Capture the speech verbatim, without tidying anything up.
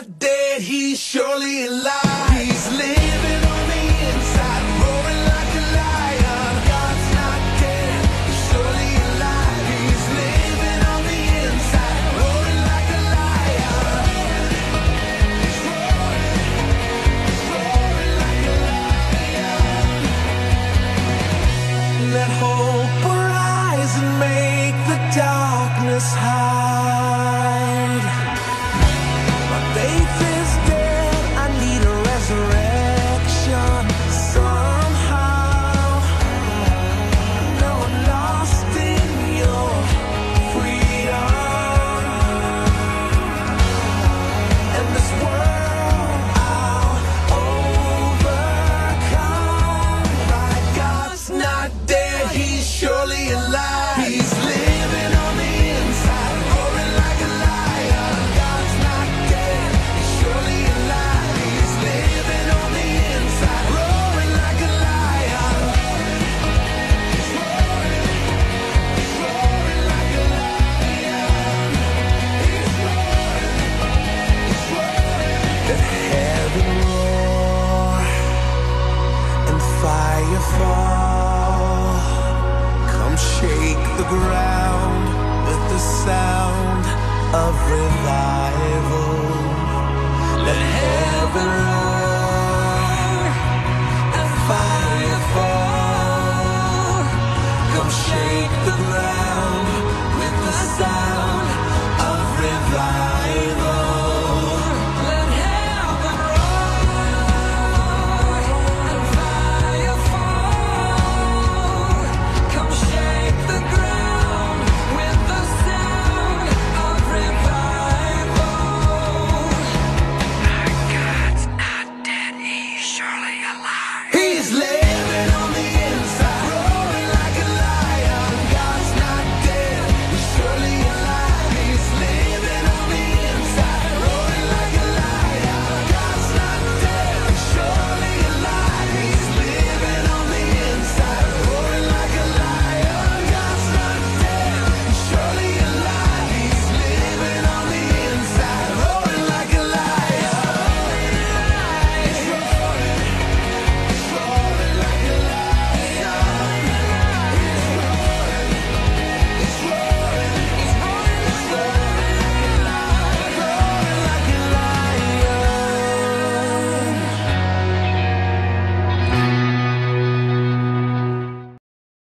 dead, he's surely alive. He's living on the inside, roaring like a lion. God's not dead, he's surely alive. He's living on the inside, roaring like a lion. He's roaring, he's roaring like a lion. Let hope arise and make the darkness hide. My faith is dead, I need a resurrection somehow. Now I'm lost in your freedom, and this world I'll overcome. My God's not dead, he's surely alive. He's living on the inside, roaring like a lion. God's not dead, he's surely alive. He's living on the inside, roaring like a lion. He's roaring, he's roaring like a lion. He's roaring, he's roaring. Let heaven roar and fire fall. Come shake the ground with the sound of revival.